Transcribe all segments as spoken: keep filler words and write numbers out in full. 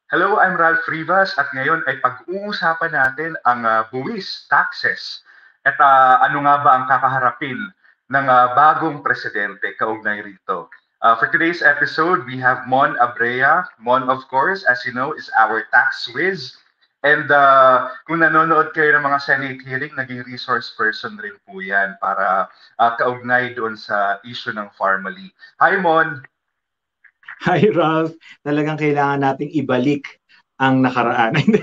Hello, I'm Ralph Rivas at ngayon ay pag-uusapan natin ang ah, buwis, taxes. At ah, ano nga ba ang kakaharapin ng ah, bagong presidente kaugnay rito. Uh, for today's episode, we have Mon Abrea. Mon, of course, as you know, is our tax whiz. And uh, kung nanonood kayo ng mga Senate hearing, naging resource person rin po yan para ah, kaugnay doon sa issue ng Farmally. Hi, Mon! Hi Ralph, talagang kailangan nating ibalik ang nakaraan. Hindi.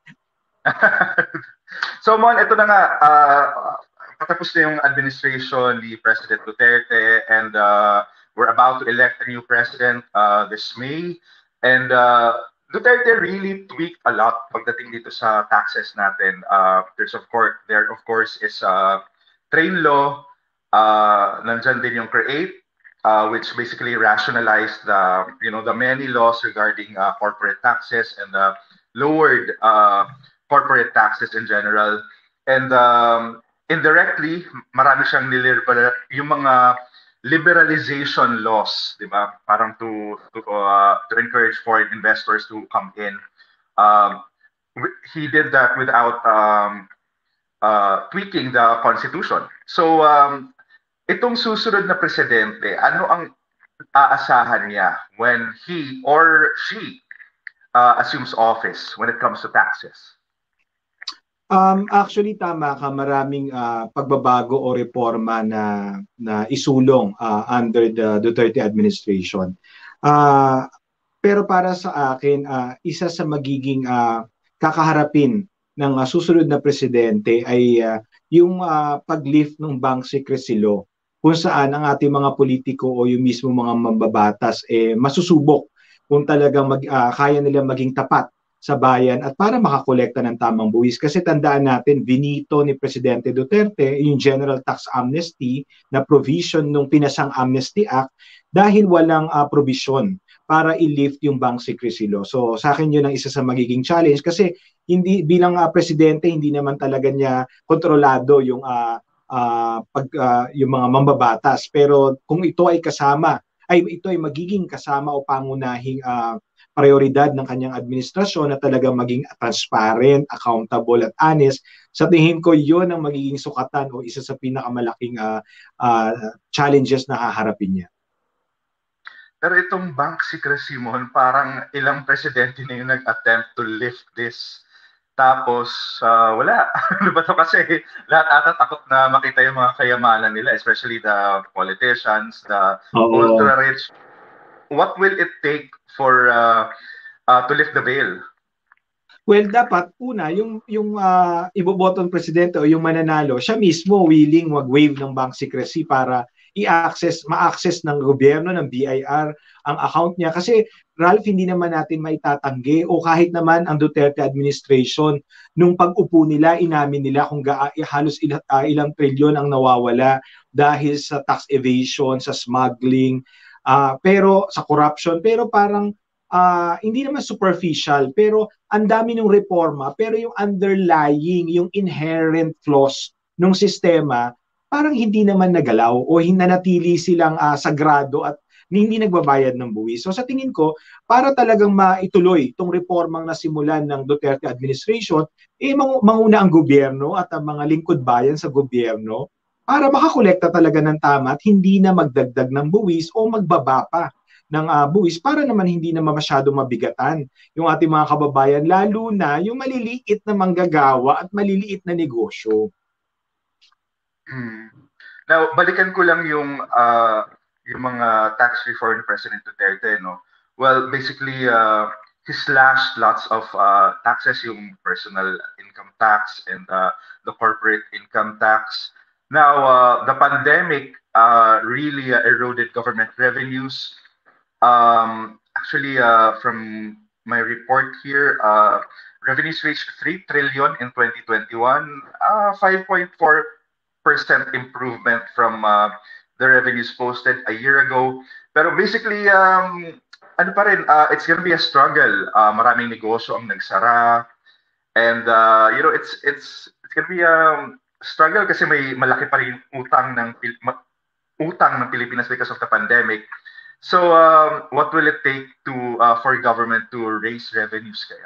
So Mon, ito na nga, uh, patapos na yung administration ni President Duterte and uh, we're about to elect a new president uh, this May. And uh, Duterte really tweaked a lot pagdating dito sa taxes natin. Uh, there's of course, there of course is uh, train law, uh, nandyan din yung create, uh, which basically rationalized the, you know, the many laws regarding uh, corporate taxes and uh, lowered uh, corporate taxes in general. And um, indirectly, marami siyang niliberal, yung mga liberalization laws, di ba? Parang to to uh, to encourage foreign investors to come in. Um, he did that without um, uh, tweaking the constitution. So um, itong susunod na presidente, ano ang aasahan niya when he or she uh, assumes office when it comes to taxes? Um, actually, tama ka. Maraming ah, pagbabago o reforma na, na isulong ah, under the Duterte administration. Ah, pero para sa akin, ah, isa sa magiging ah, kakaharapin ng ah, susunod na presidente ay ah, yung ah, pag-lift ng bank secrecy law kung saan ang ating mga politiko o yung mismo mga mambabatas eh masusubok kung talagang mag, ah, kaya nila maging tapat sa bayan at para makakolekta ng tamang buwis. Kasi tandaan natin, binito ni Presidente Duterte yung General Tax Amnesty na provision ng Pinasang Amnesty Act dahil walang uh, provision para i-lift yung bank secrecy law. So sa akin yun ang isa sa magiging challenge kasi hindi bilang uh, presidente hindi naman talaga niya kontrolado yung uh, uh, pag uh, yung mga mambabatas, pero kung ito ay kasama ay ito ay magiging kasama o pangunahing uh, prioridad ng kanyang administrasyon na talagang maging transparent, accountable at honest, sa tingin ko yun ang magiging sukatan o isa sa pinakamalaking uh, uh, challenges na haharapin niya. Pero itong bank secrecy mo, parang ilang presidente na yung nag-attempt to lift this. Tapos, uh, wala. Ano ba to? Kasi lahat ata takot na makita yung mga kayamanan nila, especially the politicians, the Oo. ultra-rich. What will it take for uh, uh, to lift the veil? Well, dapat una yung yung uh, ibobotong presidente o yung mananalo, siya mismo willing mag-waive ng bank secrecy para i-access, ma-access ng gobyerno ng B I R ang account niya kasi Ralph, hindi naman natin maitatanggi o kahit naman ang Duterte administration nung pag-upo nila, inamin nila kung ga, halos ilang, uh, ilang trilyon ang nawawala dahil sa tax evasion, sa smuggling, uh, pero sa corruption, pero parang uh, hindi naman superficial, pero ang dami ng reforma, pero yung underlying, yung inherent flaws ng sistema, parang hindi naman nagalaw o hinanatili silang uh, sagrado at hindi nagbabayad ng buwis. So sa tingin ko, para talagang maituloy itong reformang nasimulan ng Duterte administration, eh manguna ang gobyerno at ang mga lingkod bayan sa gobyerno para makakolekta talaga ng tama at hindi na magdagdag ng buwis o magbaba pa ng uh, buwis para naman hindi naman masyado mabigatan yung ating mga kababayan, lalo na yung maliliit na manggagawa at maliliit na negosyo. Hmm. Now, balikan ko lang yung uh, yung mga tax reform ni President Duterte, no? Well, basically, uh, he slashed lots of uh, taxes, yung personal income tax and uh, the corporate income tax. Now, uh, the pandemic uh, really uh, eroded government revenues. Um, actually, uh, from my report here, uh, revenues reached three trillion in twenty twenty-one, uh, five point four percent improvement from uh, the revenues posted a year ago. Pero basically, um, ano pa rin, uh, it's gonna be a struggle. Uh, maraming negosyo ang nagsara. And, uh, you know, it's, it's, it's gonna be a struggle kasi may malaki pa rin utang ng, utang ng Pilipinas because of the pandemic. So, um, what will it take to uh, for government to raise revenues kaya?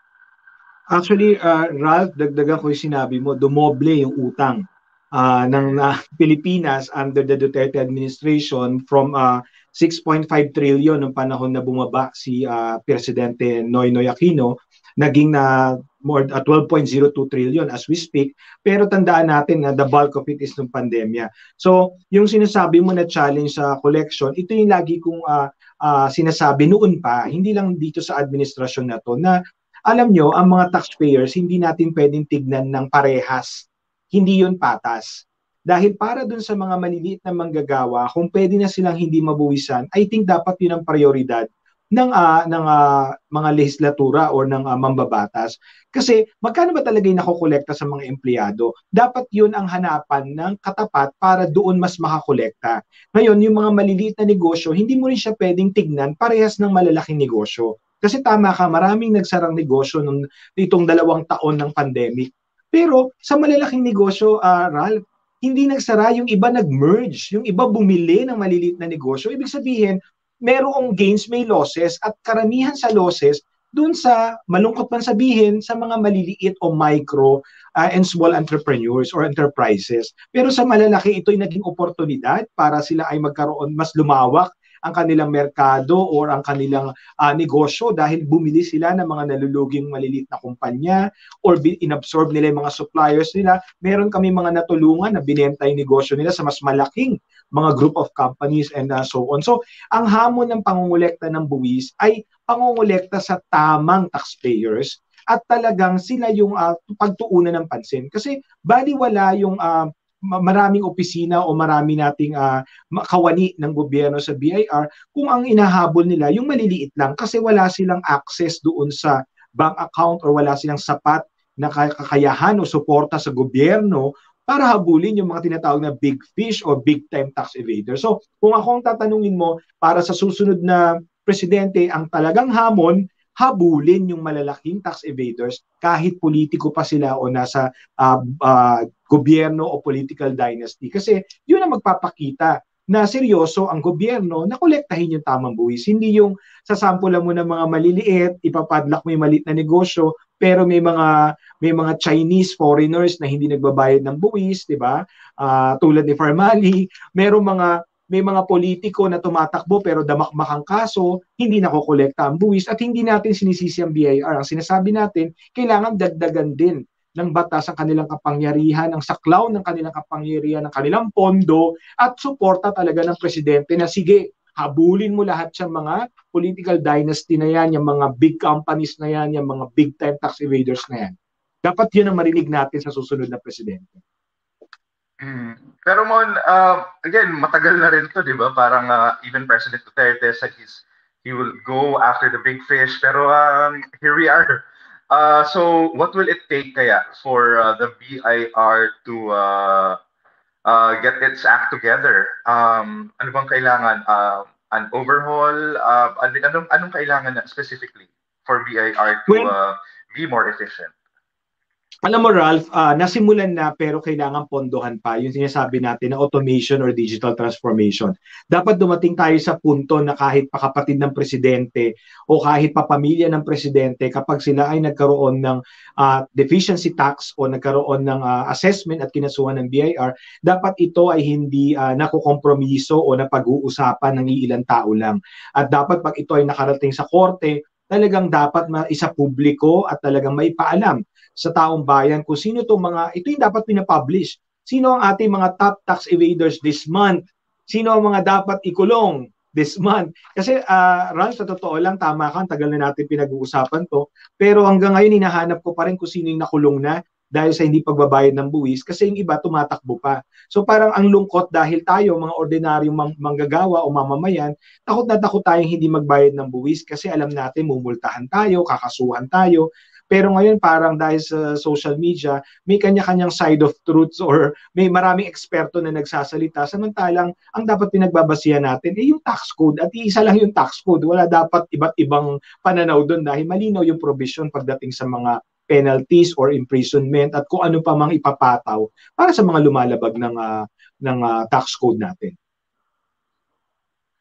Actually, uh, Ralph, dagdagan ko yung sinabi mo, dumoble yung utang uh, ng uh, Pilipinas under the Duterte administration from uh, six point five trillion noong panahon na bumaba si uh, Presidente Noynoy Aquino, naging na more uh, twelve point zero two trillion as we speak. Pero tandaan natin na the bulk of it is ng pandemya. So, yung sinasabi mo na challenge sa collection, ito yung lagi kong uh, uh, sinasabi noon pa, hindi lang dito sa administrasyon na to, na alam nyo, ang mga taxpayers, hindi natin pwedeng tignan ng parehas. Hindi yun patas. Dahil para dun sa mga maliliit na manggagawa, kung pwede na silang hindi mabuwisan, I think dapat yun ang prioridad ng uh, ng uh, mga legislatura or ng uh, mambabatas. Kasi magkano ba talaga yung nakokolekta sa mga empleyado? Dapat yun ang hanapan ng katapat para doon mas makakolekta. Ngayon, yung mga maliliit na negosyo, hindi mo rin siya pwedeng tignan parehas ng malalaking negosyo. Kasi tama ka, maraming nagsarang negosyo nung itong dalawang taon ng pandemic. Pero sa malalaking negosyo, uh, Ralph, hindi nagsara, yung iba nag-merge, yung iba bumili ng maliliit na negosyo. Ibig sabihin, merong gains, may losses, at karamihan sa losses, dun sa, malungkot man sabihin, sa mga maliliit o micro uh, and small entrepreneurs or enterprises. Pero sa malalaki, ito'y naging oportunidad para sila ay magkaroon, mas lumawak ang kanilang merkado or ang kanilang uh, negosyo dahil bumili sila ng mga naluluging maliliit na kumpanya or inabsorb nila yung mga suppliers nila. Meron kami mga natulungan na binenta yung negosyo nila sa mas malaking mga group of companies and uh, so on. So, ang hamon ng pangungulekta ng buwis ay pangungulekta sa tamang taxpayers at talagang sila yung uh, pagtuunan ng pansin. Kasi baliwala yung uh, maraming opisina o marami nating uh, kawani ng gobyerno sa B I R kung ang inahabol nila yung maliliit lang kasi wala silang access doon sa bank account or wala silang sapat na kakayahan o suporta sa gobyerno para habulin yung mga tinatawag na big fish or big time tax evader. So kung ako ang tatanungin mo para sa susunod na presidente, ang talagang hamon, habulin yung malalaking tax evaders kahit politiko pa sila o nasa uh, uh, gobyerno o political dynasty. Kasi yun ang magpapakita na seryoso ang gobyerno na kolektahin yung tamang buwis. Hindi yung sasampulan mo ng mga maliliit, ipapadlock mo yung maliit na negosyo, pero may mga may mga Chinese foreigners na hindi nagbabayad ng buwis, di ba? Uh, tulad ni Farmali, merong mga may mga politiko na tumatakbo pero damakmakang kaso, hindi nakokolekta ang buwis at hindi natin sinisisi ang B I R. Ang sinasabi natin, kailangan dagdagan din ng batas ang kanilang kapangyarihan, ang saklaw ng kanilang kapangyarihan, ng kanilang pondo at suporta talaga ng presidente na sige, habulin mo lahat sa mga political dynasty na yan, yung mga big companies na yan, yung mga big time tax evaders na yan. Dapat yun ang marinig natin sa susunod na presidente. Mm. Pero Mon, uh, again, matagal na rin to, di ba? Parang uh, even President Duterte said he's, he will go after the big fish. Pero um, here we are. Uh, so what will it take kaya for uh, the B I R to uh, uh, get its act together? Um, ano bang kailangan? Uh, an overhaul? Uh, anong, anong kailangan na specifically for B I R to Well, uh, be more efficient? Alam mo Ralph, uh, nasimulan na pero kailangan pondohan pa yung sinasabi natin na automation or digital transformation. Dapat dumating tayo sa punto na kahit pakapatid ng presidente o kahit papamilya ng presidente kapag sila ay nagkaroon ng uh, deficiency tax o nagkaroon ng uh, assessment at kinasuhan ng B I R, dapat ito ay hindi uh, nakukompromiso o napag-uusapan ng iilang tao lang. At dapat pag ito ay nakarating sa korte, talagang dapat isa publiko at talagang maipaalam sa taong bayan kung sino itong mga, ito yung dapat pinapublish. Sino ang ating mga top tax evaders this month? Sino ang mga dapat ikulong this month? Kasi, uh, Ron, sa totoo lang, tama ka, tagal na natin pinag-uusapan to. Pero hanggang ngayon, hinahanap ko pa rin kung sino yung nakulong na dahil sa hindi pagbabayad ng buwis kasi yung iba tumatakbo pa. So parang ang lungkot dahil tayo, mga ordinaryong manggagawa o mamamayan, takot na takot tayong hindi magbayad ng buwis kasi alam natin mumultahan tayo, kakasuhan tayo. Pero ngayon parang dahil sa social media, may kanya-kanyang side of truths or may maraming eksperto na nagsasalita. Samantalang ang dapat pinagbabasihan natin ay eh, yung tax code at isa lang yung tax code. Wala dapat iba't ibang pananaw doon dahil malinaw yung provision pagdating sa mga penalties or imprisonment at kung ano pa mang ipapataw para sa mga lumalabag ng uh, ng uh, tax code natin.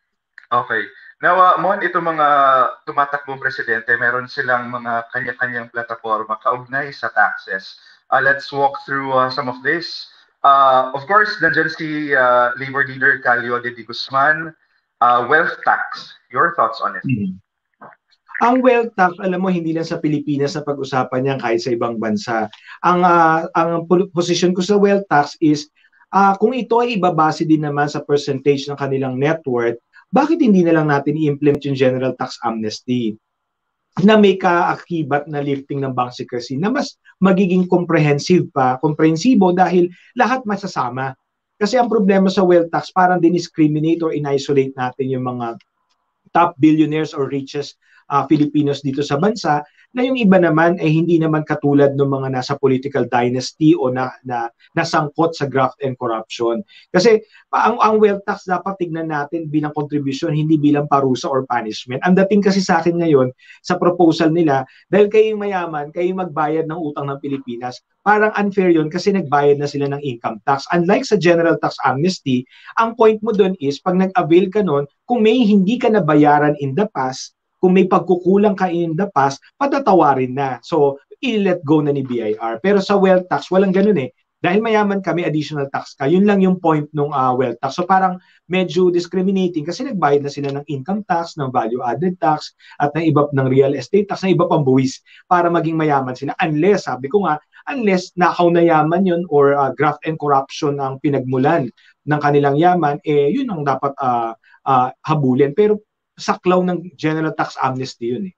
Okay. Now, uh, Mon, itong mga tumatakbong presidente, meron silang mga kanya-kanyang plataforma kaugnay sa taxes. Uh, let's walk through uh, some of this. Uh, of course, nandyan si uh, Labor Leader Calio de Di Guzman, uh, wealth tax. Your thoughts on it? Mhm. Ang wealth tax, alam mo, hindi lang sa Pilipinas na pag-usapan yan kahit sa ibang bansa. Ang uh, ang position ko sa wealth tax is uh, kung ito ay ibabase din naman sa percentage ng kanilang net worth, bakit hindi na lang natin i-implement yung general tax amnesty na may kaakibat na lifting ng bank secrecy na mas magiging comprehensive pa, komprehensibo dahil lahat masasama. Kasi ang problema sa wealth tax, parang din-discriminate or in-isolate natin yung mga top billionaires or richest uh, Filipinos dito sa bansa, na yung iba naman ay hindi naman katulad ng mga nasa political dynasty o na, na nasangkot sa graft and corruption. Kasi ang, ang wealth tax dapat tignan natin bilang contribution, hindi bilang parusa or punishment. Ang dating kasi sa akin ngayon sa proposal nila, dahil kayong mayaman, kayong magbayad ng utang ng Pilipinas, parang unfair yun kasi nagbayad na sila ng income tax. Unlike sa general tax amnesty, ang point mo doon is pag nag-avail ka nun, kung may hindi ka nabayaran in the past, kung may pagkukulang ka in the past, patatawarin na. So, i-let go na ni B I R. Pero sa wealth tax, walang ganun eh. Dahil mayaman kami, additional tax ka. Yun lang yung point ng uh, wealth tax. So parang medyo discriminating kasi nagbayad na sila ng income tax, ng value-added tax, at ng iba ng real estate tax, ng iba pang buwis para maging mayaman sila. Unless, sabi ko nga, unless nakaw na yaman yun or uh, graft and corruption ang pinagmulan ng kanilang yaman, eh yun ang dapat uh, uh, habulin. Pero saklaw ng general tax amnesty yun eh.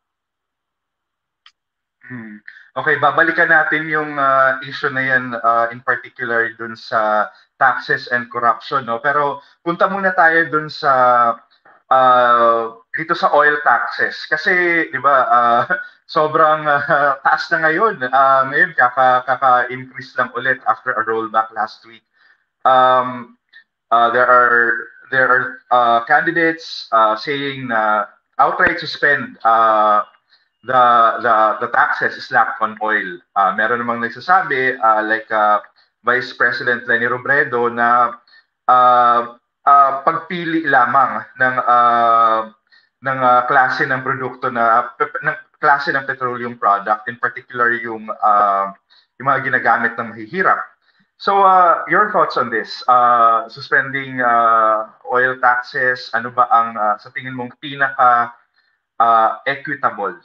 Hmm. Okay, babalikan natin yung uh, issue na yan uh, in particular dun sa taxes and corruption, no? Pero punta muna tayo dun sa uh, dito sa oil taxes kasi 'di ba uh, sobrang uh, taas na ngayon. Uh, ngayon kaka kaka-increase lang ulit after a rollback last week. Um, uh, there are there are uh, candidates uh, saying na outright suspend uh, the the the taxes slapped on oil. Uh, meron namang nagsasabi uh, like uh, Vice President Leni Robredo na uh, uh, pagpili lamang ng uh, ng uh, klase ng produkto na ng klase ng petroleum product, in particular yung uh, yung mga ginagamit ng mahihirap. So, uh, your thoughts on this? Uh, suspending uh, oil taxes, ano ba ang uh, sa tingin mong pinaka uh, equitable?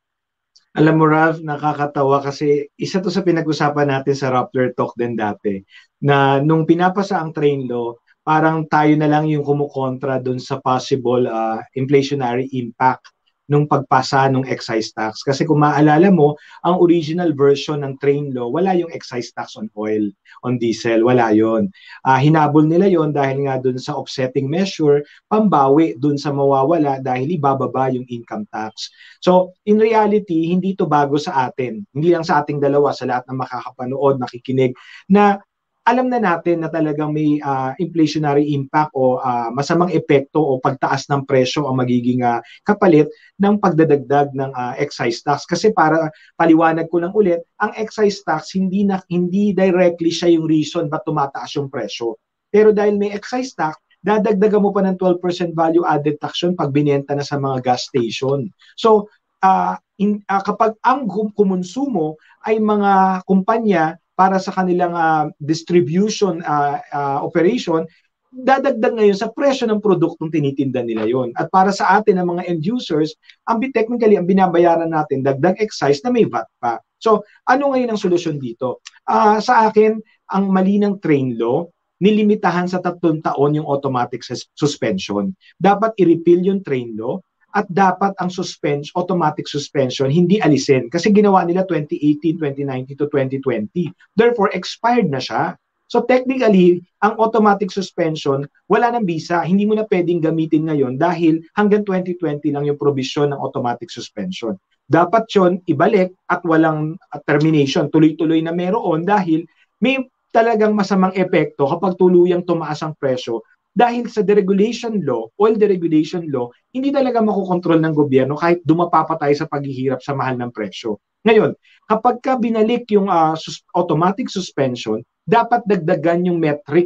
Alam mo, Ralph, nakakatawa kasi isa to sa pinag-usapan natin sa Rappler Talk din dati, na nung pinapasa ang train law, parang tayo na lang yung kumukontra dun sa possible uh, inflationary impact nung pagpasa ng excise tax. Kasi kung maalala mo, ang original version ng train law, wala yung excise tax on oil, on diesel, wala yon. Uh, hinabol nila yon dahil nga dun sa offsetting measure, pambawi dun sa mawawala dahil ibababa yung income tax. So, in reality, hindi to bago sa atin. Hindi lang sa ating dalawa, sa lahat ng makakapanood, nakikinig, na alam na natin na talagang may uh, inflationary impact o uh, masamang epekto o pagtaas ng presyo ang magiging uh, kapalit ng pagdadagdag ng uh, excise tax. Kasi para paliwanag ko lang ulit, ang excise tax hindi na hindi directly siya yung reason ba't tumataas yung presyo. Pero dahil may excise tax, dadagdagan mo pa ng twelve percent value added tax yun pag binenta na sa mga gas station. So, uh, in, uh, kapag ang kumonsumo ay mga kumpanya para sa kanilang uh, distribution uh, uh, operation, dadagdag ngayon sa presyo ng produktong tinitinda nila yon. At para sa atin, ang mga end users, ang technically, ang binabayaran natin, dagdag excise na may V A T pa. So, ano ngayon ang solusyon dito? Uh, sa akin, ang mali ng train law, nilimitahan sa tatlong taon yung automatic sus- suspension. Dapat i-repeal yung train law, at dapat ang suspension, automatic suspension, hindi alisin. Kasi ginawa nila twenty eighteen, twenty nineteen to twenty twenty. Therefore, expired na siya. So technically, ang automatic suspension, wala nang visa. Hindi mo na pwedeng gamitin ngayon dahil hanggang twenty twenty lang yung provision ng automatic suspension. Dapat yon ibalik at walang termination. Tuloy-tuloy na meron dahil may talagang masamang epekto kapag tuluyang tumaas ang presyo. Dahil sa deregulation law, oil deregulation law, hindi talaga makokontrol ng gobyerno kahit dumapa pa tayo sa paghihirap sa mahal ng presyo. Ngayon, kapag ka binalik yung uh, sus- automatic suspension, dapat dagdagan yung metrics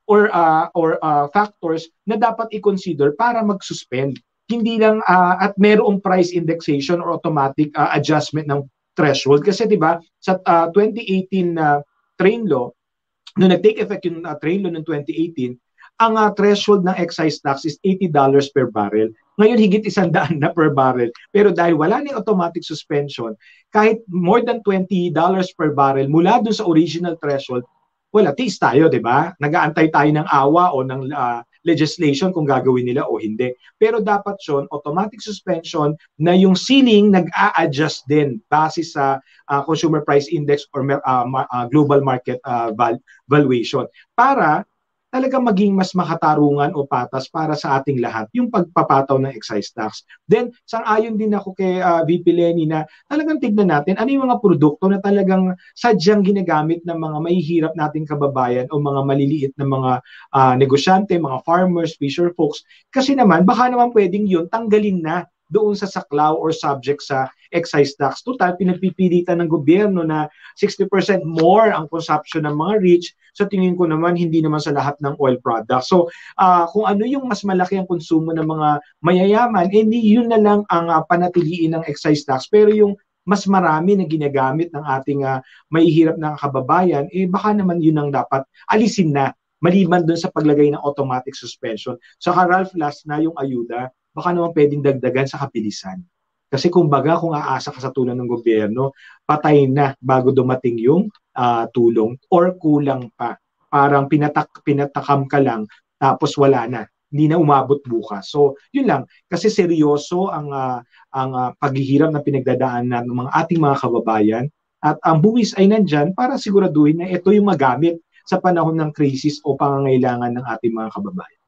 or uh, or uh, factors na dapat i-consider para mag-suspend. Hindi lang uh, at merong price indexation or automatic uh, adjustment ng threshold. Kasi 'di ba sa uh, twenty eighteen na uh, train law, nung nag-take effect yung uh, train law ng twenty eighteen, ang uh, threshold ng excise tax is eighty dollars per barrel. Ngayon, higit isang daan na per barrel. Pero dahil wala nang automatic suspension, kahit more than twenty dollars per barrel mula dun sa original threshold, wala, tiis tayo, di ba? Nag-aantay tayo ng awa o ng uh, legislation kung gagawin nila o hindi. Pero dapat yun, automatic suspension na yung ceiling nag-a-adjust din base sa uh, consumer price index or uh, uh, global market uh, val- valuation para talaga maging mas makatarungan o patas para sa ating lahat yung pagpapataw ng excise tax. Then, sang-ayon din ako kay uh, V P Lenny na talagang tignan natin ano yung mga produkto na talagang sadyang ginagamit ng mga mahihirap nating kababayan o mga maliliit na mga uh, negosyante, mga farmers, fisher folks. Kasi naman, baka naman pwedeng yun tanggalin na doon sa saklaw or subject sa excise tax. Total, pinagpipilitan ng gobyerno na sixty percent more ang consumption ng mga rich. Sa tingin ko naman, hindi naman sa lahat ng oil products. So, uh, kung ano yung mas malaki ang konsumo ng mga mayayaman, eh, yun na lang ang uh, panatiliin ng excise tax. Pero yung mas marami na ginagamit ng ating uh, mahihirap na kababayan, eh baka naman yun ang dapat alisin na maliban doon sa paglagay ng automatic suspension. Saka Ralph, last na yung ayuda, baka naman pwedeng dagdagan sa kapilisan. Kasi kumbaga kung aasa ka sa tulong ng gobyerno, patay na bago dumating yung uh, tulong or kulang pa. Parang pinatak, pinatakam ka lang tapos wala na. Hindi na umabot bukas. So, yun lang. Kasi seryoso ang, uh, ang uh, paghihirap na pinagdadaanan ng mga ating mga kababayan at ang buwis ay nandyan para siguraduhin na ito yung magamit sa panahon ng krisis o pangangailangan ng ating mga kababayan.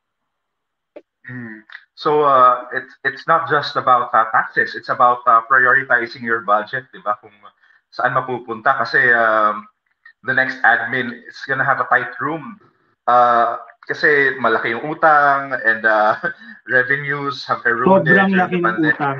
Mm. So uh, it's it's not just about uh, taxes. It's about uh, prioritizing your budget, di ba? Kung saan mapupunta kasi um, the next admin is gonna have a tight room. Uh, kasi malaki yung utang and uh, revenues have eroded. Sobrang laki ng utang.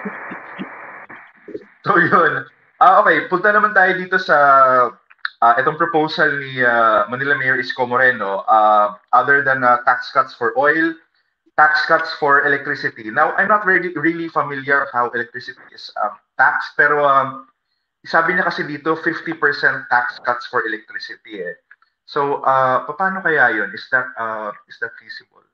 So yun. Uh, okay, punta naman tayo dito sa uh, itong proposal ni uh, Manila Mayor Isko Moreno. Uh, other than uh, tax cuts for oil, tax cuts for electricity. Now, I'm not really really familiar how electricity is um, taxed, pero um, sabi niya kasi dito fifty percent tax cuts for electricity. Eh. So, uh, paano kaya yun? Is that uh, is that feasible?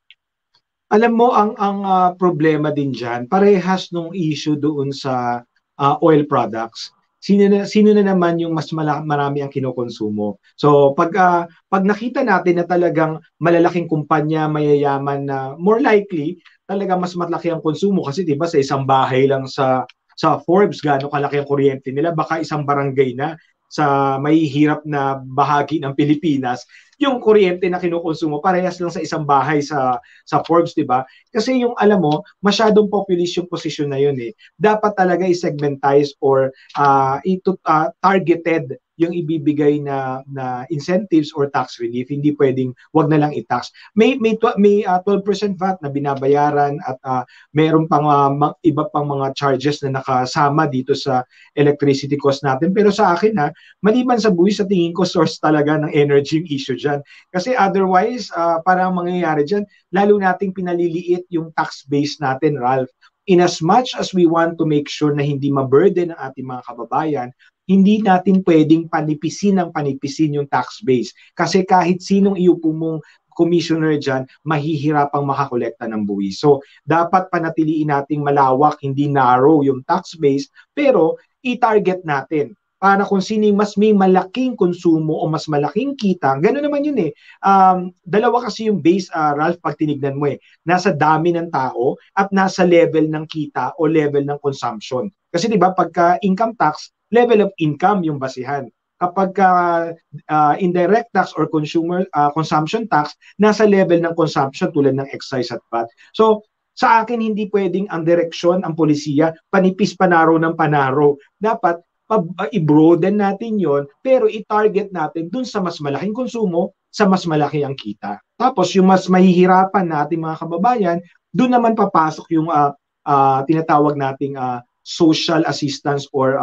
Alam mo, ang ang uh, problema din diyan, parehas nung issue doon sa uh, oil products. Sino na, sino na naman yung mas mala, marami ang kinokonsumo. So pag uh, pag nakita natin na talagang malalaking kumpanya, mayayaman na more likely talaga mas malaki ang konsumo kasi 'di ba sa isang bahay lang sa sa Forbes gaano kalaki ang kuryente nila, baka isang barangay na sa mahihirap na bahagi ng Pilipinas, yung kuryente na kinukonsumo parehas lang sa isang bahay sa sa Forbes, 'di ba? Kasi yung alam mo, masyadong populist yung position na yun eh. Dapat talaga i-segmentize or uh, ito uh, targeted yung ibibigay na na incentives or tax relief. Hindi pwedeng wag na lang i-tax. May may may uh, twelve percent V A T na binabayaran at uh, meron pang uh, iba pang mga charges na nakasama dito sa electricity cost natin. Pero sa akin ha, maliban sa buwis, sa tingin ko source talaga ng energy yung issue dyan. Kasi otherwise, uh, parang mangyayari dyan, lalo nating pinaliliit yung tax base natin, Ralph. In as much as we want to make sure na hindi ma-burden ang ating mga kababayan, hindi natin pwedeng panipisin ng panipisin yung tax base. Kasi kahit sinong iupo mong commissioner dyan, mahihirapang makakolekta ng buwis. So, dapat panatiliin nating malawak, hindi narrow yung tax base, pero i-target natin para kung sino mas may malaking konsumo o mas malaking kita. Gano'n naman yun eh. Um, dalawa kasi yung base, uh, Ralph, pag tinignan mo eh. Nasa dami ng tao at nasa level ng kita o level ng consumption. Kasi di ba pagka income tax, level of income yung basihan. Kapag uh, uh, indirect tax or consumer uh, consumption tax, nasa level ng consumption tulad ng excise at V A T. So, sa akin, hindi pwedeng ang direksyon, ang polisiya, panipis panaro ng panaro. Dapat, uh, i-broaden natin yon pero i-target natin dun sa mas malaking konsumo, sa mas malaki ang kita. Tapos, yung mas mahihirapan natin mga kababayan, dun naman papasok yung uh, uh, tinatawag nating uh, social assistance or uh,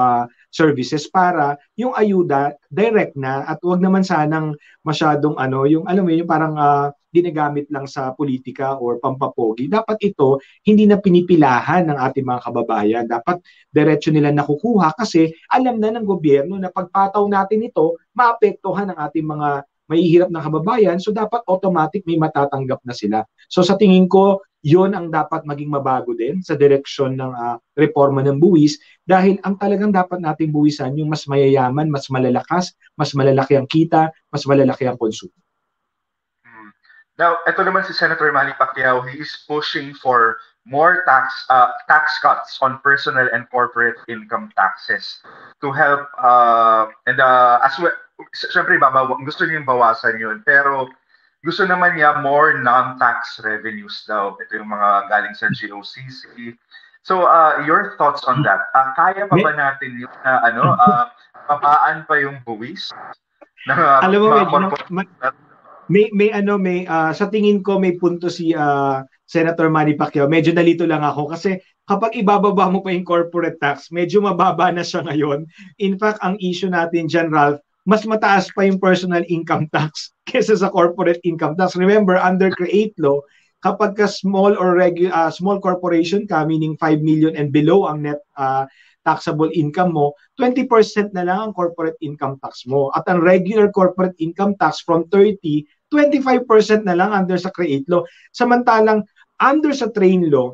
services para yung ayuda direct na at wag naman sanang masyadong ano, yung alam mo yun, yung parang uh, ginagamit lang sa politika or pampapogi. Dapat ito hindi na pinipilahan ng ating mga kababayan. Dapat diretso nila nakukuha kasi alam na ng gobyerno na pagpataw natin ito, maapektuhan ang ating mga mahihirap na kababayan, so dapat automatic may matatanggap na sila. So sa tingin ko, yon ang dapat maging mabago din sa direksyon ng uh, reforma ng buwis dahil ang talagang dapat nating buwisan yung mas mayayaman, mas malalakas, mas malalaki ang kita, mas malalaki ang konsumo. Hmm. Now, ito naman si Senator Manny Pacquiao, he is pushing for more tax uh, tax cuts on personal and corporate income taxes to help uh, and uh, as well, syempre babaw gusto niya yung bawasan yun, pero gusto naman niya more non-tax revenues daw. Ito yung mga galing sa G O C C. So, uh, your thoughts on that? Uh, kaya pa ba natin yung uh, ano, uh, babaan pa yung buwis? Na, Alam mo, medyo, ma- may, may ano, may, uh, sa tingin ko may punto si uh, Senator Manny Pacquiao. Medyo nalito lang ako kasi kapag ibababa mo pa yung corporate tax, medyo mababa na siya ngayon. In fact, ang issue natin dyan, Ralph, mas mataas pa yung personal income tax kesa sa corporate income tax. Remember, under CREATE law, kapag ka small or regular uh, small corporation ka, meaning five million and below ang net uh, taxable income mo, twenty percent na lang ang corporate income tax mo. At ang regular corporate income tax from thirty, twenty-five percent na lang under sa CREATE law. Samantalang under sa TRAIN law,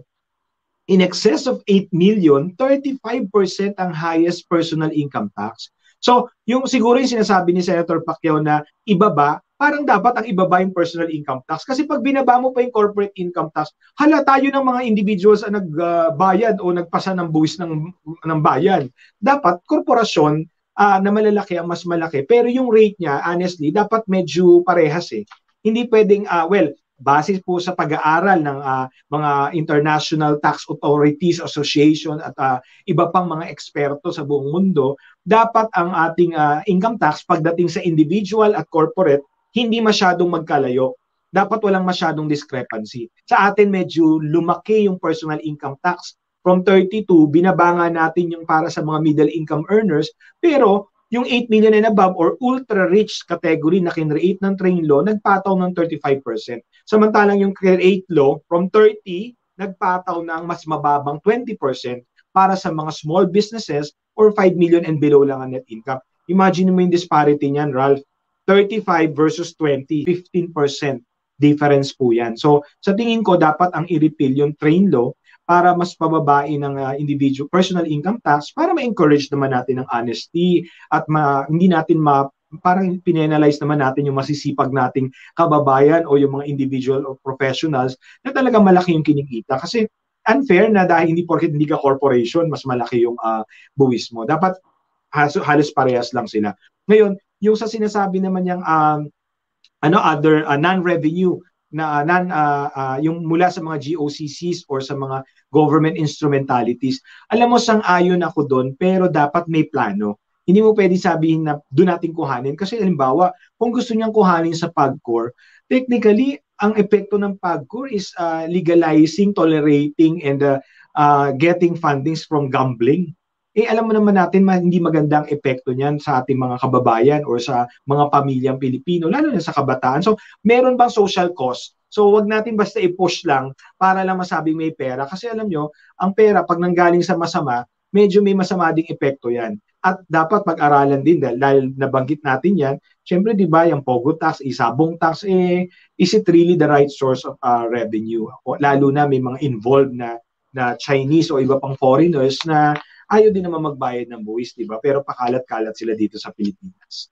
in excess of eight million, thirty-five percent ang highest personal income tax. So, yung siguro yung sinasabi ni Senator Pacquiao na ibaba, parang dapat ang ibaba yung personal income tax. Kasi pag binaba mo pa yung corporate income tax, hala tayo ng mga individuals na nagbayad uh, o nagpasa ng buwis ng, ng bayan. Dapat, korporasyon uh, na malalaki ang mas malaki. Pero yung rate niya, honestly, dapat medyo parehas eh. Hindi pwedeng, uh, well, base po sa pag-aaral ng uh, mga International Tax Authorities Association at uh, iba pang mga eksperto sa buong mundo, dapat ang ating uh, income tax pagdating sa individual at corporate, hindi masyadong magkalayo. Dapat walang masyadong discrepancy. Sa atin medyo lumaki yung personal income tax. From thirty-two, binabanga natin yung para sa mga middle income earners, pero yung eight million and above or ultra-rich category na kinreate ng TRAIN law, nagpataw ng thirty-five percent. Samantalang yung CREATE law, from thirty, nagpataw ng mas mababang twenty percent para sa mga small businesses or five million and below lang ang net income. Imagine mo yung disparity niyan, Ralph. thirty-five versus twenty, fifteen percent difference po yan. So, sa tingin ko, dapat ang i-repeal yung TRAIN law para mas pababain ng uh, individual personal income tax para ma-encourage naman natin ang honesty at ma, hindi natin ma parang pinenalize naman natin yung masisipag nating kababayan o yung mga individual or professionals na talagang malaki yung kinikita. Kasi unfair na dahil hindi porket hindi ka corporation, mas malaki yung uh, buwis mo. Dapat halos, halos parehas lang sila. Ngayon, yung sa sinasabi naman yung um, ano, other uh, non-revenue na uh, non uh, uh, yung mula sa mga G O C Cs or sa mga government instrumentalities. Alam mo, sang-ayon ako doon, pero dapat may plano. Hindi mo pwede sabihin na doon natin kuhanin kasi halimbawa, kung gusto niyang kuhanin sa PAGCOR, technically ang epekto ng PAGCOR is uh, legalizing, tolerating and uh, uh, getting fundings from gambling. Eh alam mo naman natin hindi magandang epekto niyan sa ating mga kababayan or sa mga pamilyang Pilipino, lalo na sa kabataan. So, meron bang social cost? So, wag natin basta i-push lang para lang masabing may pera. Kasi alam nyo, ang pera, pag nanggaling sa masama, medyo may masama ding epekto yan. At dapat pag-aralan din dahil, dahil nabanggit natin yan, syempre di ba yung pogo tax, isabong tax, eh, is it really the right source of uh, revenue? O, lalo na may mga involved na, na Chinese o iba pang foreigners na ayaw din naman magbayad ng buwis, di ba? Pero pakalat-kalat sila dito sa Pilipinas.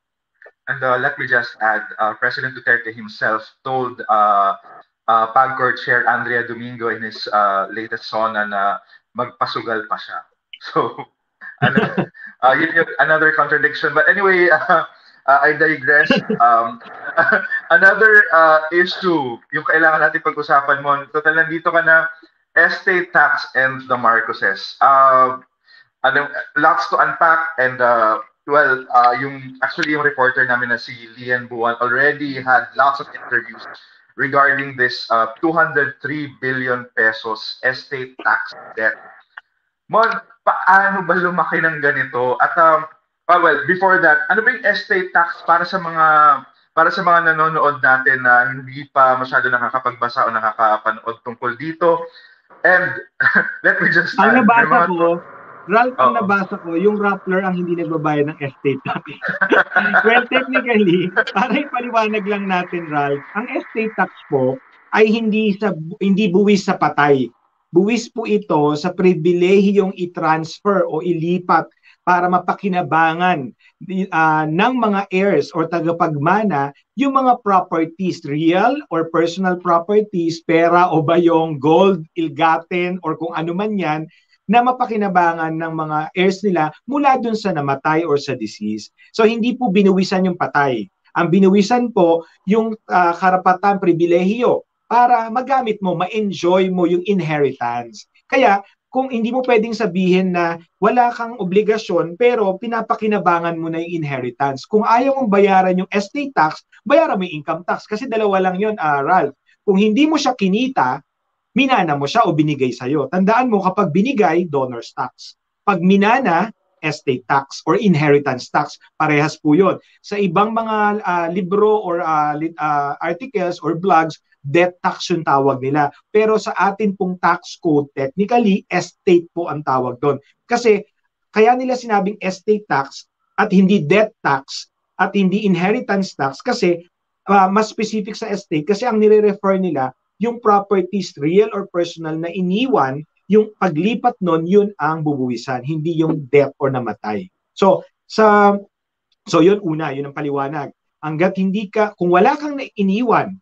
And uh, let me just add, uh, President Duterte himself told uh, uh, PAGCOR Chair Andrea Domingo in his uh, latest SONA na magpasugal pa siya. So, ano, uh, yun yung another contradiction. But anyway, uh, uh, I digress. Um, another uh, issue, yung kailangan natin pag-usapan mo, total nandito ka na, estate tax and the Marcoses. Uh, ano, lots to unpack and uh, well, uh, yung actually yung reporter namin na si Lian Buwan already had lots of interviews regarding this uh, two hundred three billion pesos estate tax debt. Mon, paano ba lumaki ng ganito? At um, ah, well, before that, ano ba yung estate tax para sa mga para sa mga nanonood natin na hindi pa masyado nakakapagbasa o nakakapanood tungkol dito? And let me just Ang add, may nabasa mga ko, Ralph, ang oo. nabasa ko, yung Rappler ang hindi nagbabayad ng estate tax. Well, technically, para ipaliwanag lang natin, Ralph, ang estate tax po ay hindi sa hindi buwis sa patay. Buwis po ito sa pribilehiyong i-transfer o ilipat para mapakinabangan uh, ng mga heirs or tagapagmana yung mga properties, real or personal properties, pera o bayong, gold, ilgaten, or kung ano man yan, na mapakinabangan ng mga heirs nila mula dun sa namatay or sa disease. So hindi po binuwisan yung patay. Ang binuwisan po yung uh, karapatan, pribilehiyo para magamit mo, ma-enjoy mo yung inheritance. Kaya kung hindi mo pwedeng sabihin na wala kang obligasyon pero pinapakinabangan mo na yung inheritance. Kung ayaw mong bayaran yung estate tax, bayaran mo yung income tax kasi dalawa lang yun, uh, Ralph. Kung hindi mo siya kinita, minana mo siya o binigay sa'yo. Tandaan mo, kapag binigay, donor's tax. Pag minana, estate tax or inheritance tax, parehas po yun. Sa ibang mga uh, libro or uh, uh, articles or blogs, death tax yung tawag nila. Pero sa atin pong tax code, technically, estate po ang tawag doon. Kasi kaya nila sinabing estate tax at hindi death tax at hindi inheritance tax kasi uh, mas specific sa estate kasi ang nire-refer nila yung properties, real or personal na iniwan, yung paglipat nun, yun ang bubuwisan, hindi yung death or namatay. So, sa so yun una, yun ang paliwanag. Hanggat hindi ka, kung wala kang iniwan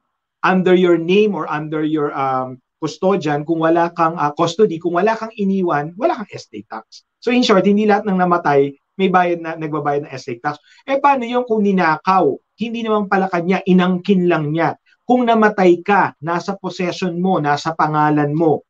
under your name or under your um, custodian, kung wala kang uh, custody, kung wala kang iniwan, wala kang estate tax. So in short, hindi lahat ng namatay may bayad na nagbabayad ng estate tax. Eh paano yung kung ninakaw? Hindi naman pala kanya, inangkin lang niya. Kung namatay ka, nasa possession mo, nasa pangalan mo,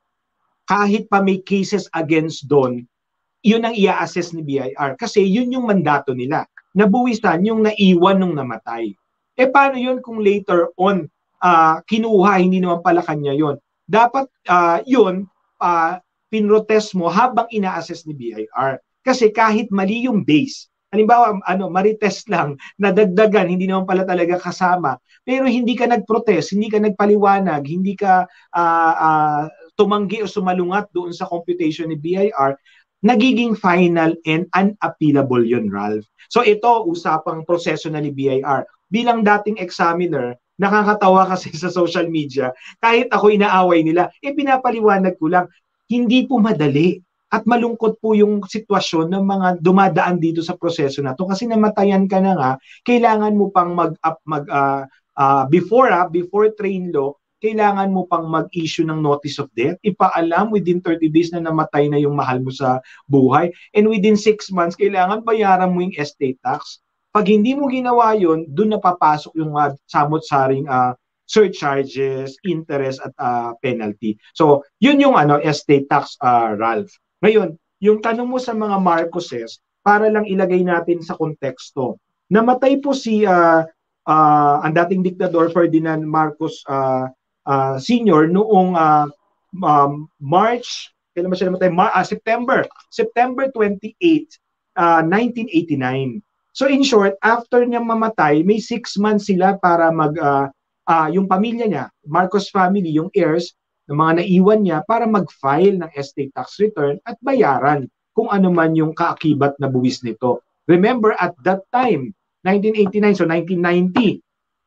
kahit pa may cases against doon, yun ang i-assess ni B I R. Kasi yun yung mandato nila. Nabuwisan yung naiwan nung namatay. Eh paano yun kung later on, uh, kinuha, hindi naman pala kanya yun. Dapat uh, yun, uh, pinrotest mo habang ina-assess ni B I R. Kasi kahit mali yung base, halimbawa, ano, marites lang, nadagdagan, hindi naman pala talaga kasama. Pero hindi ka nag-protest, hindi ka nagpaliwanag, hindi ka uh, uh, tumanggi o sumalungat doon sa computation ni B I R, nagiging final and unappealable yun, Ralph. So ito, usapang proseso na ni B I R. Bilang dating examiner, nakakatawa kasi sa social media, kahit ako inaaway nila, eh pinapaliwanag ko lang, hindi po madali. At malungkot po yung sitwasyon ng mga dumadaan dito sa proseso na to kasi namatayan ka na nga, kailangan mo pang mag up mag uh, uh, before uh, before train law, kailangan mo pang mag-issue ng notice of death, ipaalam within thirty days na namatay na yung mahal mo sa buhay, and within six months kailangan bayaran mo yung estate tax. Pag hindi mo ginawa yun, doon napapasok yung uh, samot-saring uh, surcharges, interest at uh, penalty. So, yun yung ano estate tax, uh, Ralph. Ngayon, yung tanong mo sa mga Marcoses, para lang ilagay natin sa konteksto, namatay po si uh, uh, ang dating diktador Ferdinand Marcos uh, uh, Senior noong uh, um, March, kailan ba siya namatay? Mar- uh, September, September twenty-eighth, uh, nineteen eighty-nine. So in short, after niya mamatay, may six months sila para mag, uh, uh, yung pamilya niya, Marcos family, yung heirs, ng mga naiwan niya para mag-file ng estate tax return at bayaran kung ano man yung kaakibat na buwis nito. Remember, at that time, nineteen eighty-nine, so nineteen ninety,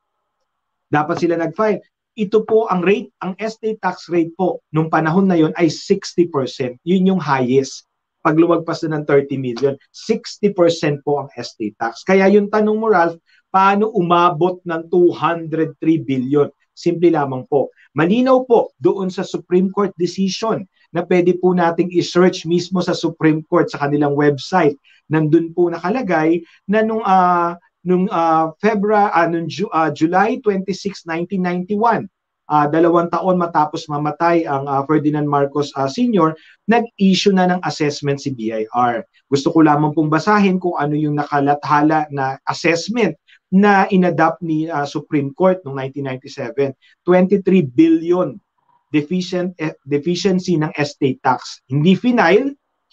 dapat sila nag-file. Ito po ang rate, ang estate tax rate po nung panahon na yon ay sixty percent. Yun yung highest. Pag lumagpas na ng thirty million, sixty percent po ang estate tax. Kaya yung tanong mo, Ralph, paano umabot ng two hundred three billion? Simple lamang po. Malinaw po doon sa Supreme Court decision na pwede po nating i-search mismo sa Supreme Court sa kanilang website. Nandun po nakalagay na nung uh, nung uh, February uh, nung Ju- uh, July twenty-sixth, nineteen ninety-one, uh, dalawang taon matapos mamatay ang uh, Ferdinand Marcos uh, Senior, nag-issue na ng assessment si B I R. Gusto ko lamang pong basahin kung ano yung nakalathala na assessment na inadapt ni uh, Supreme Court noong nineteen ninety-seven. twenty-three billion deficient eh, deficiency ng estate tax. Hindi final,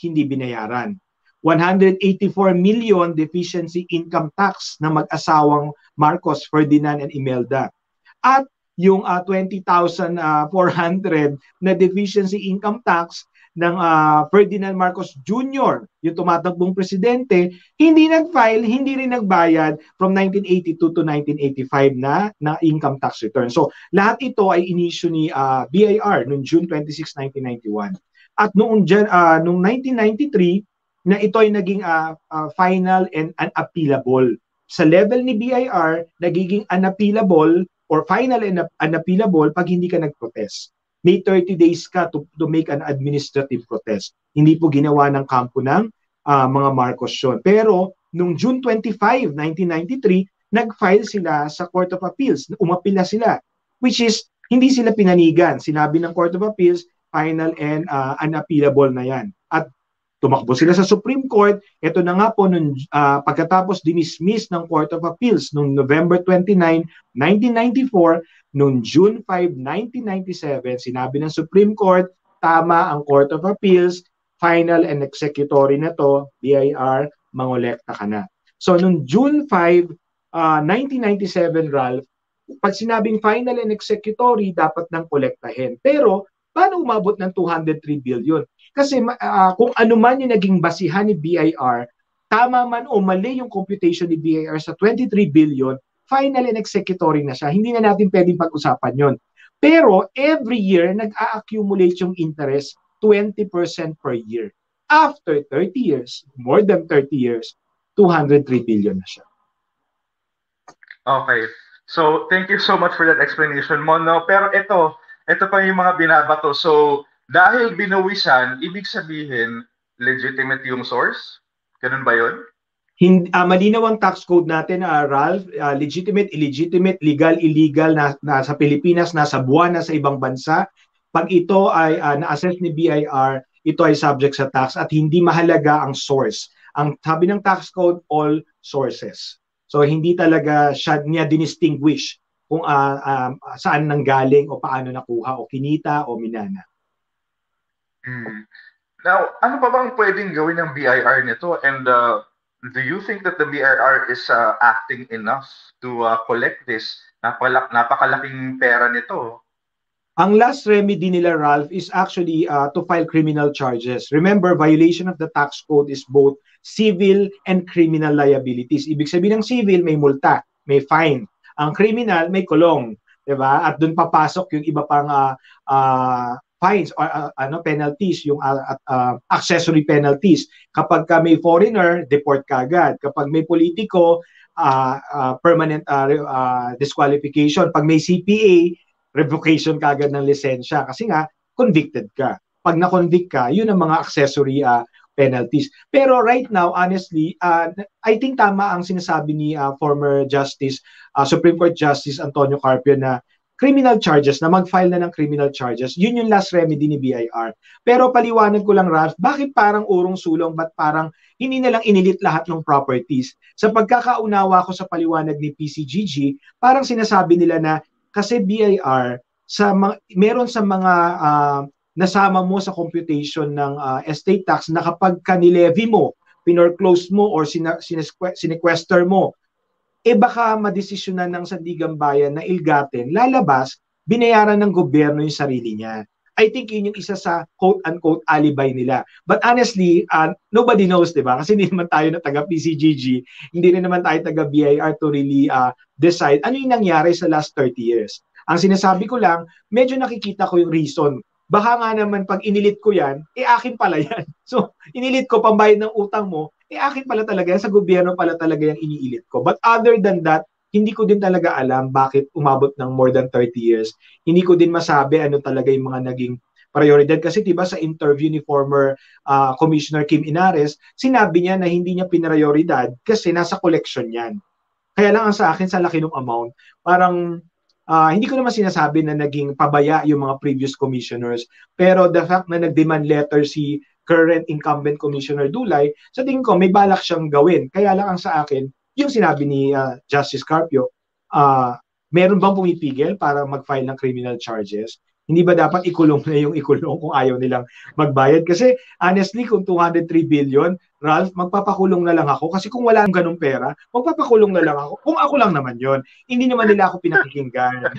hindi binayaran. one hundred eighty-four million deficiency income tax ng mag-asawang Marcos, Ferdinand and Imelda. At yung uh, twenty thousand four hundred na deficiency income tax ng uh, Ferdinand Marcos Junior, yung tumatakbong presidente, hindi nag-file, hindi rin nagbayad from nineteen eighty-two to nineteen eighty-five na, na income tax return. So lahat ito ay inisyu ni uh, B I R noong June twenty-sixth, nineteen ninety-one. At noong, uh, noong nineteen ninety-three, na ito ay naging uh, uh, final and unappealable. Sa level ni B I R, nagiging unappealable or final and unappealable pag hindi ka nag-protest. May thirty days ka to, to make an administrative protest. Hindi po ginawa ng kampo ng uh, mga Marcos yun. Pero noong June twenty-fifth, nineteen ninety-three, nag-file sila sa Court of Appeals. Umapila sila, which is hindi sila pinanigan. Sinabi ng Court of Appeals, final and uh, unappealable na yan. At tumakbo sila sa Supreme Court. Ito na nga po, nung, uh, pagkatapos dinismiss ng Court of Appeals noong November twenty-ninth, nineteen ninety-four, noong June fifth, nineteen ninety-seven, sinabi ng Supreme Court, tama ang Court of Appeals, final and executory na to, B I R, mangolekta ka na. So noong June fifth, uh, nineteen ninety-seven, Ralph, pag sinabing final and executory, dapat nang kolektahin. Pero, paano umabot ng two hundred three billion? Kasi uh, kung ano man yung naging basihan ni B I R, tama man o mali yung computation ni B I R sa twenty-three billion, final and executory na siya. Hindi na natin pwedeng pag-usapan yon. Pero every year, nag-a-accumulate yung interest twenty percent per year. After thirty years, more than thirty years, two hundred three billion na siya. Okay. So, thank you so much for that explanation mo. No? Pero ito, ito pa yung mga binabato. So, dahil binawisan, ibig sabihin, legitimate yung source? Ganun ba yun? Hindi, uh, malinaw ang tax code natin, uh, Ralph. Uh, legitimate, illegitimate, legal, illegal, na, na sa Pilipinas, nasa buwan, nasa ibang bansa. Pag ito ay uh, na-assess ni B I R, ito ay subject sa tax at hindi mahalaga ang source. Ang sabi ng tax code, all sources. So hindi talaga siya niya dinistinguish kung uh, um, saan nanggaling o paano nakuha o kinita o minana. Hmm. Now, ano pa bang pwedeng gawin ng B I R nito? And uh, do you think that the B I R is uh, acting enough to uh, collect this? Napala- napakalaking pera nito. Ang last remedy nila, Ralph, is actually uh, to file criminal charges. Remember, violation of the tax code is both civil and criminal liabilities. Ibig sabihin ng civil, may multa, may fine. Ang criminal, may kulong. Diba? At doon papasok yung iba pang uh, uh, fines or uh, ano penalties, yung uh, uh, accessory penalties. Kapag ka may foreigner, deport ka agad. Kapag may politiko, uh, uh, permanent uh, uh, disqualification. Pag may C P A, revocation ka agad ng lisensya kasi nga convicted ka. Pag na-convict ka, yun ang mga accessory uh, penalties. Pero right now, honestly, uh, I think tama ang sinasabi ni uh, former Justice, uh, Supreme Court Justice Antonio Carpio na criminal charges, na mag-file na ng criminal charges, yun yung last remedy ni B I R. Pero paliwanag ko lang, Ralph, bakit parang urong sulong, ba't parang hindi na lang inilit lahat ng properties? Sa pagkakaunawa ko sa paliwanag ni P C G G, parang sinasabi nila na kasi B I R, sa mga, meron sa mga uh, nasama mo sa computation ng uh, estate tax na kapag kanilevy mo, pinorclose mo, or sinequester mo, eh baka madesisyonan ng sandigang bayan na ilgatin, lalabas, binayaran ng gobyerno yung sarili niya. I think yun yung isa sa quote-unquote alibi nila. But honestly, uh, nobody knows, di ba? Kasi hindi naman tayo na taga P C G G, hindi rin naman tayo taga B I R to really uh, decide ano yung nangyari sa last thirty years. Ang sinasabi ko lang, medyo nakikita ko yung reason. Baka nga naman pag inilit ko yan, eh akin pala yan. So, inilit ko pambayad ng utang mo, eh akin pala talaga yan, sa gobyerno pala talaga yung iniilit ko. But other than that, hindi ko din talaga alam bakit umabot ng more than thirty years. Hindi ko din masabi ano talaga yung mga naging prioridad. Kasi diba sa interview ni former uh, Commissioner Kim Inares, sinabi niya na hindi niya pinrioridad kasi nasa collection yan. Kaya lang ang sa akin, sa laki ng amount, parang uh, hindi ko naman sinasabi na naging pabaya yung mga previous commissioners. Pero the fact na nag-demand letter si current incumbent Commissioner Dulay, sa tingin ko may balak siyang gawin. Kaya lang ang sa akin, yung sinabi ni uh, Justice Carpio, uh, meron bang pumipigil para mag-file ng criminal charges? Hindi ba dapat ikulong na yung ikulong kung ayaw nilang magbayad? Kasi honestly, kung two hundred three billion, Ralph, magpapakulong na lang ako. Kasi kung wala akong ganung pera, magpapakulong na lang ako. Kung ako lang naman yon, hindi naman nila ako pinakikinggan.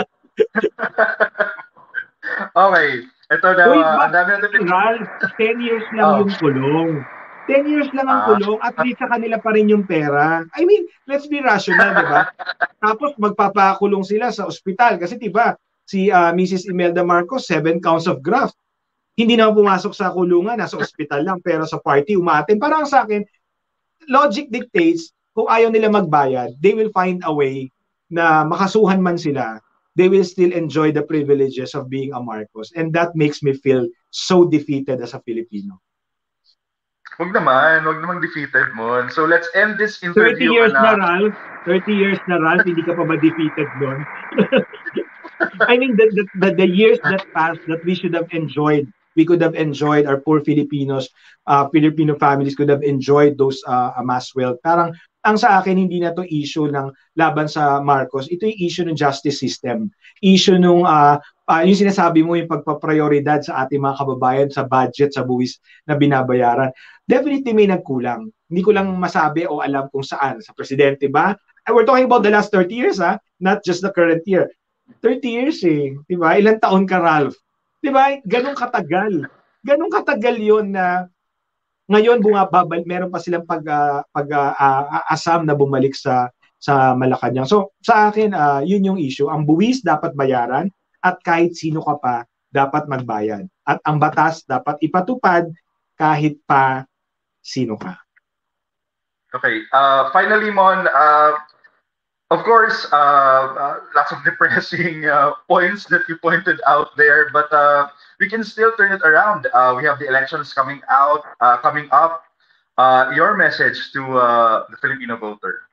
Okay. Ito na, Uy, uh, ba, ang dami natin pin- Ralph, ten years lang Oh. yung kulong. ten years lang ang Ah. kulong, at least sa kanila pa rin yung pera. I mean, let's be rational, di ba? Tapos magpapakulong sila sa ospital. Kasi di ba, si uh, Missus Imelda Marcos, seven counts of graft. Hindi na pumasok sa kulungan, nasa ospital lang, pero sa party umaten. Parang sa akin, logic dictates, kung ayaw nila magbayad, they will find a way na makasuhan man sila, they will still enjoy the privileges of being a Marcos. And that makes me feel so defeated as a Filipino. Huwag naman, huwag naman defeated mo. So let's end this interview. thirty years na, na, Ralph. thirty years na, Ralph. Hindi ka pa ba defeated doon? I mean, the, the, the, the years that passed that we should have enjoyed, we could have enjoyed, our poor Filipinos, uh, Filipino families could have enjoyed those uh, amass wealth. Parang, ang sa akin, hindi na to issue ng laban sa Marcos. Ito yung issue ng justice system. Issue nung, uh, uh, yung sinasabi mo, yung pagpaprioridad sa ating mga kababayan, sa budget, sa buwis na binabayaran. Definitely may nagkulang. Hindi ko lang masabi o alam kung saan. Sa presidente ba? And we're talking about the last thirty years, ha? Not just the current year. thirty years eh. Diba? Ilang taon ka, Ralph? Diba? Ganong katagal. Ganong katagal yon na ngayon bumababal, meron pa silang pag uh, pag uh, uh, asam na bumalik sa sa Malacanang. So sa akin, uh, yun yung issue. Ang buwis dapat bayaran at kahit sino ka pa dapat magbayad. At ang batas dapat ipatupad kahit pa sino ka. Okay. Uh, finally, Mon, uh, of course, uh, uh, lots of depressing uh, points that you pointed out there, but uh, we can still turn it around. Uh, we have the elections coming out, uh, coming up. Uh, your message to uh, the Filipino voter?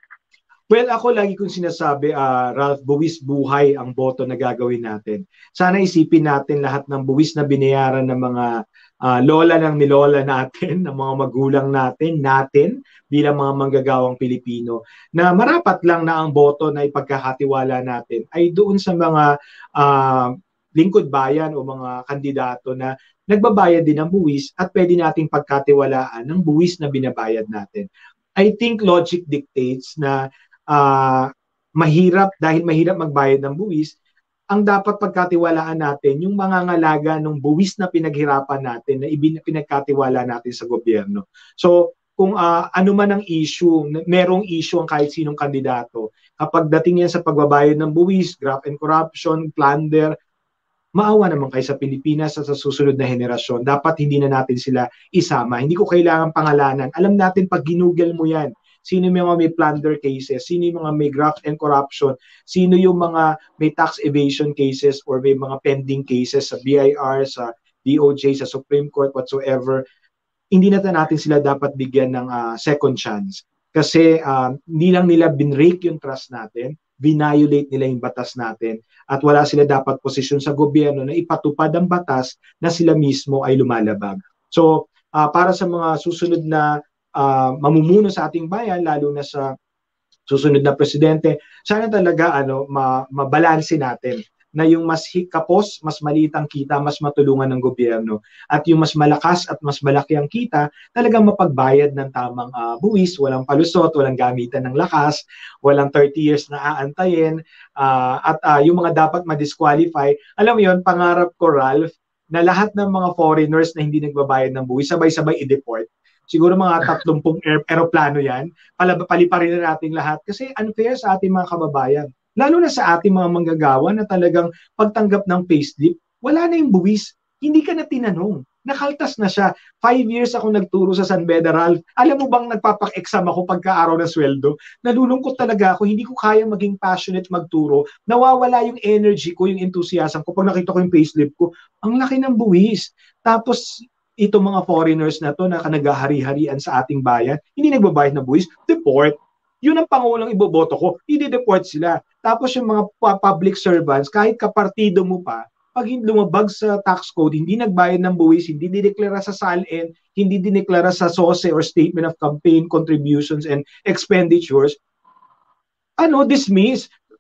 Well, ako lagi kong sinasabi, uh, Ralph, buwis buhay ang boto na gagawin natin. Sana isipin natin lahat ng buwis na binayaran ng mga uh, lola ng nilola natin, ng mga magulang natin, natin, bilang mga manggagawang Pilipino, na marapat lang na ang boto na ipagkakatiwala natin ay doon sa mga uh, lingkod bayan o mga kandidato na nagbabayad din ng buwis at pwede nating pagkatiwalaan ng buwis na binabayad natin. I think logic dictates na uh, mahirap, dahil mahirap magbayad ng buwis, ang dapat pagkatiwalaan natin yung mga ngalaga ng buwis na pinaghirapan natin, na pinagkatiwala natin sa gobyerno. So, kung uh, ano man ang issue, merong issue ang kahit sinong kandidato, kapag dating yan sa pagbabayad ng buwis, graft and corruption, plunder, maawa naman kayo sa Pilipinas at sa susunod na henerasyon. Dapat hindi na natin sila isama. Hindi ko kailangan pangalanan. Alam natin, pag ginugel mo yan, sino yung mga may plunder cases, sino yung mga may graft and corruption, sino yung mga may tax evasion cases or may mga pending cases sa B I R, sa D O J, sa Supreme Court, whatsoever. Hindi na natin sila dapat bigyan ng uh, second chance. Kasi uh, hindi lang nila binrake yung trust natin, vinolate nila yung batas natin, at wala sila dapat posisyon sa gobyerno na ipatupad ang batas na sila mismo ay lumalabag. So, uh, para sa mga susunod na uh, mamumuno sa ating bayan, lalo na sa susunod na presidente, sana talaga ano, ma mabalanse natin na yung mas kapos, mas maliit ang kita, mas matulungan ng gobyerno. At yung mas malakas at mas malaki ang kita, talagang mapagbayad ng tamang uh, buwis, walang palusot, walang gamitan ng lakas, walang thirty years na aantayin, uh, at uh, yung mga dapat ma-disqualify. Alam mo yun, pangarap ko, Ralph, na lahat ng mga foreigners na hindi nagbabayad ng buwis, sabay-sabay i-deport. Siguro mga tatlumpung aer aeroplano yan, paliparin na natin lahat kasi unfair sa ating mga kababayan. Lalo na sa ating mga manggagawa na talagang pagtanggap ng payslip, wala na yung buwis. Hindi ka na tinanong. Nakaltas na siya. Five years ako nagturo sa San Beda, Ralph. Alam mo bang nagpapak-exam ako pagka-araw ng sweldo? Nalulungkot talaga ako. Hindi ko kaya maging passionate magturo. Nawawala yung energy ko, yung enthusiasm ko. Pag nakita ko yung payslip ko, ang laki ng buwis. Tapos, itong mga foreigners na to na nagahari-harian sa ating bayan, hindi nagbabayad ng buwis, deport. Yun ang pangulong iboboto ko, i-deport sila. Tapos yung mga public servants, kahit kapartido mo pa, pag lumabag sa tax code, hindi nagbayad ng buwis, hindi dineklara sa S A L N, hindi dineklara sa S O S E or Statement of Campaign Contributions and Expenditures, ano, dismiss.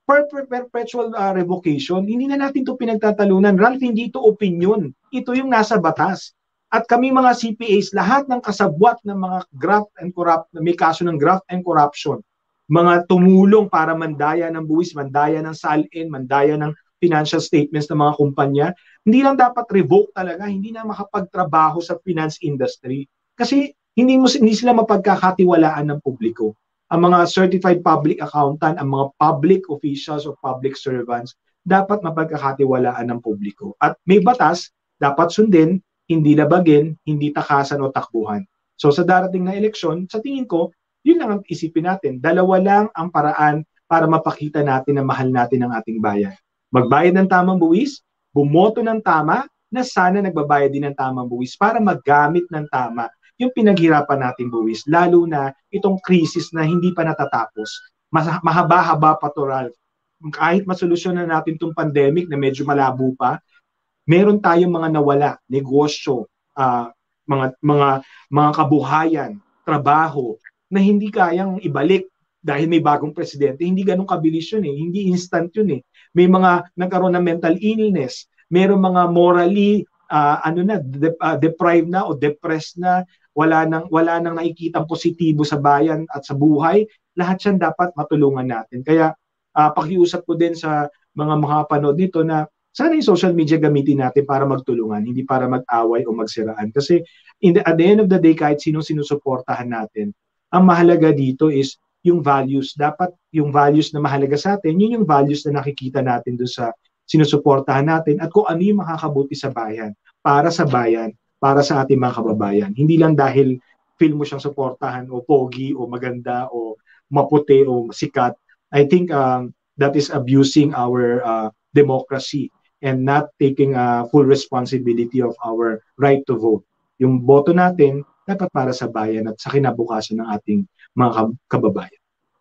per, per perpetual uh, revocation, hindi na natin ito pinagtatalunan. Ralph, hindi ito opinion. Ito yung nasa batas. At kami mga C P As, lahat ng kasabwat ng mga graft and corrupt, may kaso ng graft and corruption, mga tumulong para mandaya ng buwis, mandaya ng salin, mandaya ng financial statements ng mga kumpanya, hindi lang dapat revoke talaga, hindi na makapagtrabaho sa finance industry. Kasi hindi, mo, hindi sila mapagkakatiwalaan ng publiko. Ang mga certified public accountant, ang mga public officials o public servants, dapat mapagkakatiwalaan ng publiko. At may batas, dapat sundin, hindi labagin, hindi takasan o takbuhan. So sa darating na eleksyon, sa tingin ko, yun lang ang isipin natin. Dalawa lang ang paraan para mapakita natin na mahal natin ang ating bayan. Magbayad ng tamang buwis, bumoto ng tama, na sana nagbabayad din ng tamang buwis para maggamit ng tama yung pinaghirapan nating buwis. Lalo na itong krisis na hindi pa natatapos. Mahaba-haba pa to, Ralph. Kahit masolusyonan natin itong pandemic na medyo malabo pa, meron tayong mga nawala, negosyo, uh, mga mga mga kabuhayan, trabaho na hindi kayang ibalik dahil may bagong presidente. Hindi ganun kabilis yun eh, hindi instant yun eh. May mga nagkaroon ng mental illness, meron mga morally uh, ano na de- uh, deprived na o depressed na, wala nang wala nang nakikitang positibo sa bayan at sa buhay. Lahat 'yan dapat matulungan natin. Kaya uh, pakiusap ko din sa mga makapanood nito na sana yung social media gamitin natin para magtulungan, hindi para mag-away o magsiraan. Kasi in the, at the end of the day, kahit sinong sinusuportahan natin, ang mahalaga dito is yung values. Dapat yung values na mahalaga sa atin, yun yung values na nakikita natin doon sa sinusuportahan natin at kung ano yung makakabuti sa bayan, para sa bayan, para sa ating mga kababayan. Hindi lang dahil feel mo siyang suportahan o pogi o maganda o maputi o sikat. I think um, that is abusing our uh, democracy and not taking uh, full responsibility of our right to vote. Yung boto natin, dapat para sa bayan at sa kinabukasan ng ating mga kababayan.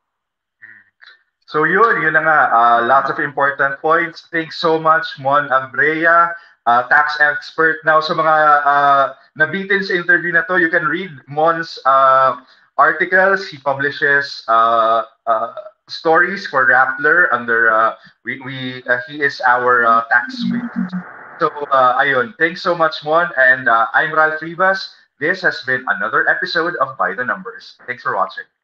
So yun, yun na nga. Uh, lots of important points. Thanks so much, Mon Abrea, uh, tax expert. Now, sa mga uh, nabitin sa interview na to, you can read Mon's uh, articles. He publishes uh, uh, stories for Rappler under, uh, we, we uh, he is our uh, tax suite. So, uh, ayun. Thanks so much, Mon. And uh, I'm Ralph Rivas. This has been another episode of By the Numbers. Thanks for watching.